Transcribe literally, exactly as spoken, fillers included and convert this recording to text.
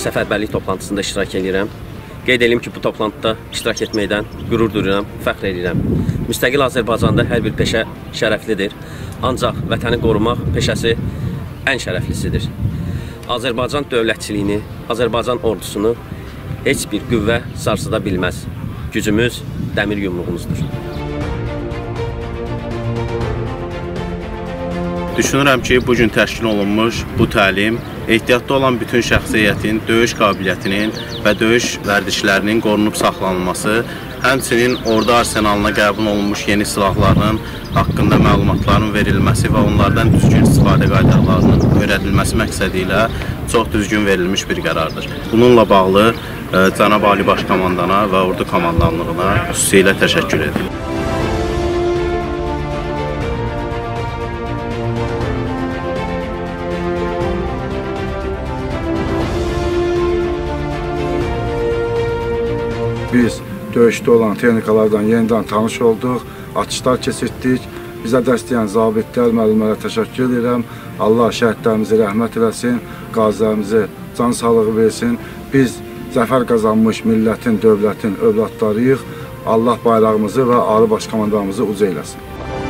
səfərbərlik toplantısında iştirak edirəm. Qeyd edim ki, bu toplantıda iştirak etməkdən qürur duyuram, fəxr edirəm. Müstəqil Azərbaycanda hər bir peşə şərəflidir, ancaq vətəni qorumaq peşəsi ən şərəflisidir. Azərbaycan dövlətçiliyini, Azərbaycan ordusunu heç bir qüvvə sarsıda bilməz. Gücümüz dəmir yumruğumuzdur. Düşünürəm ki, bugün təşkil olunmuş bu təlim ehtiyatda olan bütün şəxsiyyətin döyüş qabiliyyətinin və döyüş vərdişlərinin qorunub saxlanılması, həmçinin ordu arsenalına qəbul olunmuş yeni silahların haqqında məlumatların verilməsi və onlardan düzgün istifadə qaydalarının öyrədilməsi məqsədi ilə çox düzgün verilmiş bir qərardır. Bununla bağlı Cənab Ali Baş Komandana və Ordu Komandanlığına xüsusilə təşəkkür edirəm. Biz döyüşdə olan texnikalardan yenidən tanış olduq, atışlar keçirtdik. Bizə dəstəyən zabitlər, müəllimlərə təşəkkür edirəm. Allah şəhidlərimizi rəhmət eləsin, qazilərimizi can sağlığı versin. Biz zəfər qazanmış millətin, dövlətin övladlarıyıq. Allah bayrağımızı və Ali Baş Komandanımızı uca eləsin.